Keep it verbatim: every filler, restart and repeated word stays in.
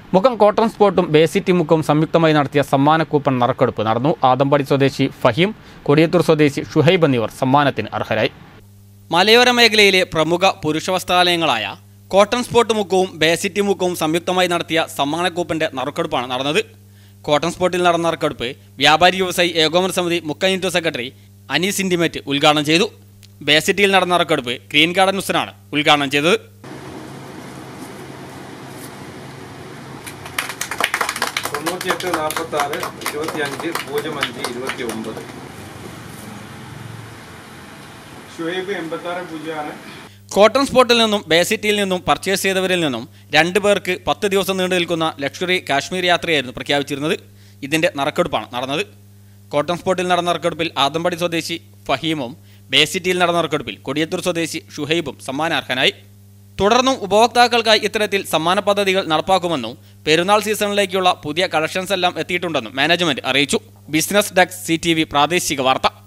Mukkam cotton സ്പോർട്ടും ബേസിറ്റി മുക്കവും സംയുക്തമായി നടത്തിയ സമ്മാന കൂപ്പൺ നറുക്കെടുപ്പ് നടന്നു. ആദമ്പാടി സ്വദേശി ഫഹീം, കൊടിയത്തൂർ സ്വദേശി ഷുഹൈബ് എന്നിവർ സമ്മാനത്തിന് അർഹരായി. മലയോര മേഖലയിലെ പ്രമുഖ പുരുഷ വസ്ത്രാലയങ്ങളായ കോട്ടൺ സ്പോർട്ട് മുക്കവും ബേസിറ്റി മുക്കവും സംയുക്തമായി നടത്തിയ സമ്മാന കൂപ്പന്റെ നറുക്കെടുപ്പാണ് നടന്നത്. കോട്ടൺ സ്പോർട്ടിൽ നടന്ന നറുക്കെടുപ്പ് വ്യാപാരി വ്യവസായി ഏകോപന സമിതി Mukkam unit secretary Anees intimate ഉദ്ഘാടനം ചെയ്തു. ബേസിറ്റിയിൽ നടന്ന നറുക്കെടുപ്പ് ഗ്രീൻ ഗാർഡൻ ഹുസനാണ് ഉദ്ഘാടനം ചെയ്തത്. തൊണ്ണൂറ്റിയെട്ട് നാൽപ്പത്തി ആറ് ഇരുപത്തി അഞ്ച് പൂജ്യം അഞ്ച് ഇരുപത്തി ഒമ്പത് ഷുഹൈബ് എൺപത്തി ആറ് പൂജ്യമാണ്. കോട്ടൺ സ്പോർട്ടിൽ നിന്നും ബേസിറ്റിയിൽ നിന്നും പർച്ചേസ് ചെയ്തവരിൽ നിന്നും രണ്ടു പേർക്ക് പത്ത് ദിവസം നീണ്ടു നിൽക്കുന്ന ലക്ഷറി കാശ്മീർ യാത്രയായിരുന്നു പ്രഖ്യാപിച്ചിരുന്നത്. ഇതിന്റെ നറുക്കെടുപ്പാണ് നടന്നത്. കോട്ടൺ സ്പോർട്ടിൽ നടന്ന നറുക്കെടുപ്പിൽ ആദമ്പാടി സ്വദേശി ഫഹീമും ബേസിറ്റിയിൽ നടന്ന നറുക്കെടുപ്പിൽ കൊടിയത്തൂർ സ്വദേശി ഷുഹൈബും സമ്മാനാർഹനായി. തുടർന്നും ഉപഭോക്താക്കൾക്കായി ഇത്തരത്തിൽ സമ്മാന പദ്ധതികൾ നടപ്പാക്കുമെന്നും പെരുന്നാൾ സീസണിലേക്കുള്ള പുതിയ കളക്ഷൻസ് എല്ലാം എത്തിയിട്ടുണ്ടെന്നും മാനേജ്മെന്റ് അറിയിച്ചു. Business desk C T V പ്രാദേശിക വാർത്ത.